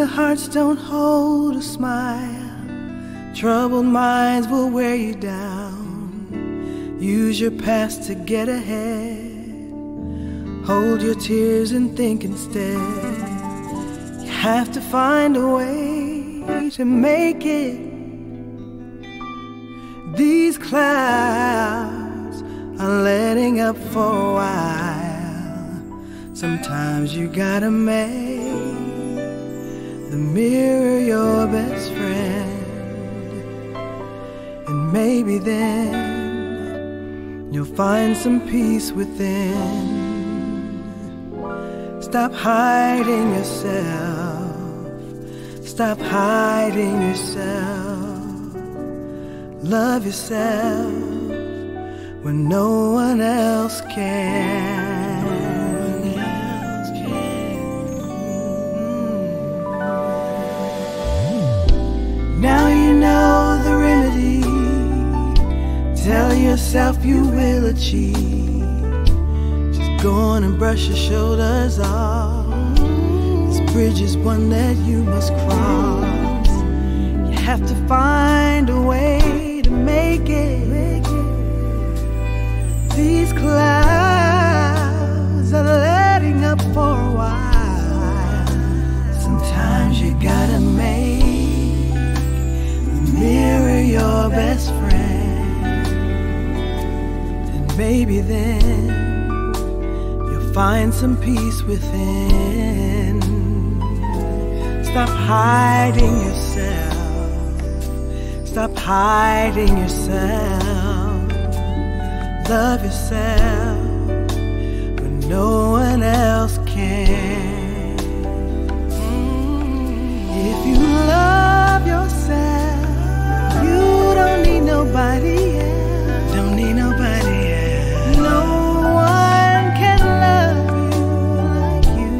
Bitter hearts don't hold a smile. Troubled minds will wear you down. Use your past to get ahead. Hold your tears and think instead. You have to find a way to make it. These clouds are letting up for a while. Sometimes you gotta make the mirror your best friend, and maybe then you'll find some peace within. Stop hiding yourself. Stop hiding yourself. Love yourself when no one else can. Now you know the remedy. Tell yourself you will achieve. Just go on and brush your shoulders off. This bridge is one that you must cross. You have to find a way to make it. These clouds are letting up for a while. Sometimes you gotta make mirror your best friend, and maybe then you'll find some peace within. Stop hiding yourself. Stop hiding yourself. Love yourself when no one else can. If you love yourself, you don't need nobody else. Don't need nobody else. No one can love you like you.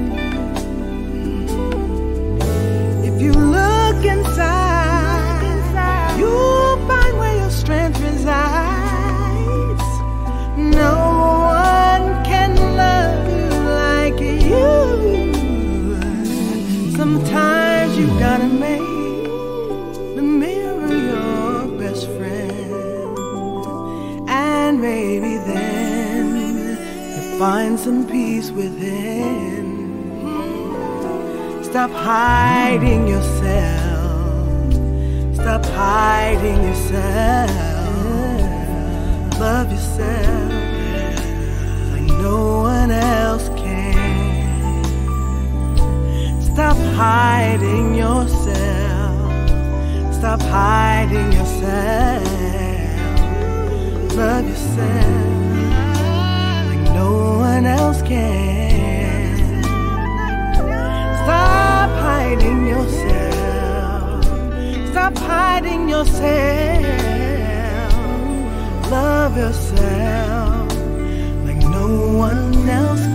If you look inside, you'll find where your strength resides. No one can love you like you. Sometimes you gotta make the mirror your best friend, and maybe then you'll find some peace within. Stop hiding yourself. Stop hiding yourself. Love yourself like no one else can. Stop hiding yourself. Stop hiding yourself. Love yourself like no one else can. Stop hiding yourself. Stop hiding yourself. Love yourself like no one else can.